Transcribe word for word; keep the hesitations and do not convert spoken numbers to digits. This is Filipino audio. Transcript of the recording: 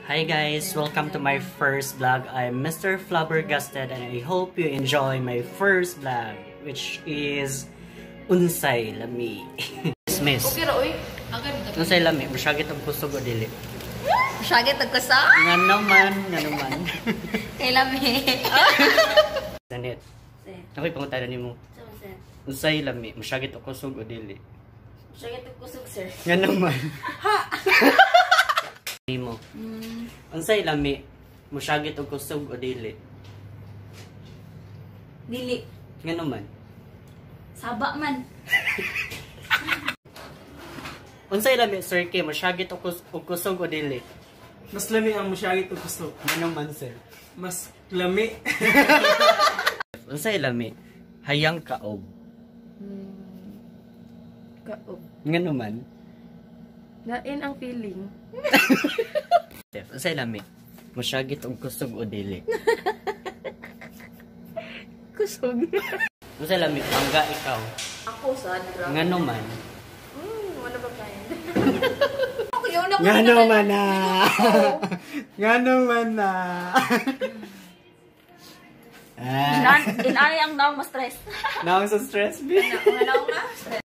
Hi guys, welcome to my first vlog. I'm Mister Flabbergasted and I hope you enjoy my first vlog, which is Unsay Lami. Miss. Okay ra oy. Unsay Lami, masyagit ang kusog o dili? Masyagit ang kusog? Nga naman, nga naman. Kay Lami. Sanit. Ako'y pangutada ni mo. Unsay Lami, masyagit ang kusog o dili? Masyagit ang kusog, sir. Nga naman. Ha! Mo. Mm. Unsay Lami, mosyagit og kusog o dili? Dili. Ngano man? Saba man. Unsay Lami, Sir K, mosyagit og kus og kusog o dili? Mas lami ang mosyagit og kusog. Ngano man, sir? Mas lami. Unsay Lami, hayang kaog? Hmm. Kaog. Ngano man? Lain ang feeling. Unsay Lami, mosyagit og kusog o dili? Kusog. Unsay Lami, bangga ikaw? Ako sad. Ngano man? Hmm, wala ba kayo? Ako yun ako. Ngano man na. Ngano man na. Inan, inay ang daw ma-stress. Naong sa stress, B. Nga daw na.